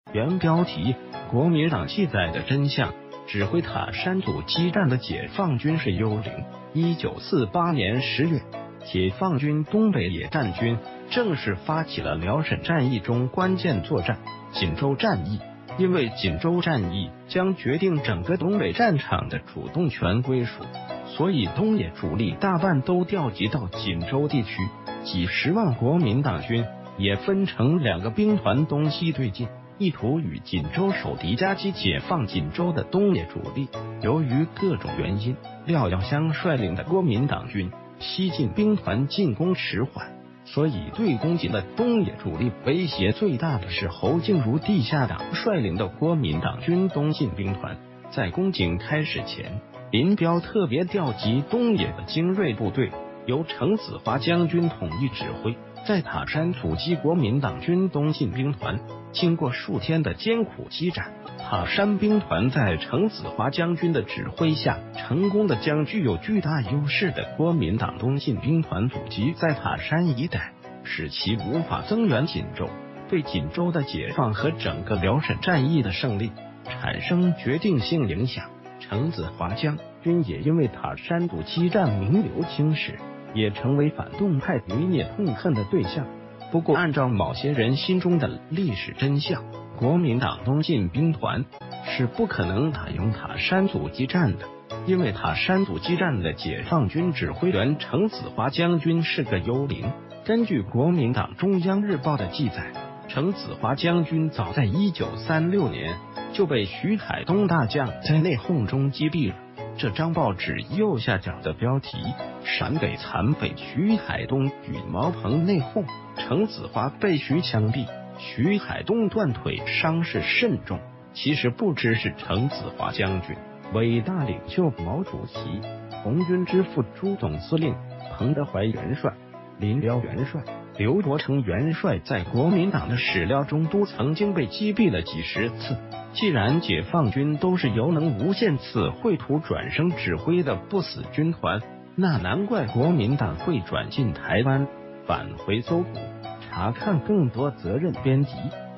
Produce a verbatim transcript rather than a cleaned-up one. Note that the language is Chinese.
原标题：国民党记载的真相。指挥塔山阻击战的解放军是幽灵。一九四八年十月，解放军东北野战军正式发起了辽沈战役中关键作战——锦州战役。因为锦州战役将决定整个东北战场的主动权归属，所以东野主力大半都调集到锦州地区。几十万国民党军也分成两个兵团东西对进，意图与锦州守敌夹击解放锦州的东野主力。由于各种原因，廖耀湘率领的国民党军西进兵团进攻迟缓，所以对攻击的东野主力威胁最大的是侯静茹地下党率领的国民党军东进兵团。在攻击开始前，林彪特别调集东野的精锐部队，由程子华将军统一指挥，在塔山阻击国民党军东进兵团。经过数天的艰苦激战，塔山兵团在程子华将军的指挥下，成功的将具有巨大优势的国民党东进兵团阻击在塔山一带，使其无法增援锦州，对锦州的解放和整个辽沈战役的胜利产生决定性影响。程子华将军也因为塔山阻击战名留青史，也成为反动派余孽痛恨的对象。不过，按照某些人心中的历史真相，国民党东进兵团是不可能打赢塔山阻击战的，因为塔山阻击战的解放军指挥员程子华将军是个幽灵。根据国民党中央日报的记载，程子华将军早在一九三六年就被徐海东大将在内讧中击毙了。这张报纸右下角的标题：陕北残匪徐海东与毛鹏内讧，程子华被徐枪毙，徐海东断腿，伤势甚重。其实不只是程子华将军，伟大领袖毛主席、红军之父朱总司令、彭德怀元帅、林彪元帅、刘伯承元帅在国民党的史料中都曾经被击毙了几十次。既然解放军都是由能无限次绘图转生指挥的不死军团，那难怪国民党会转进台湾，返回搜捕查看更多责任编辑。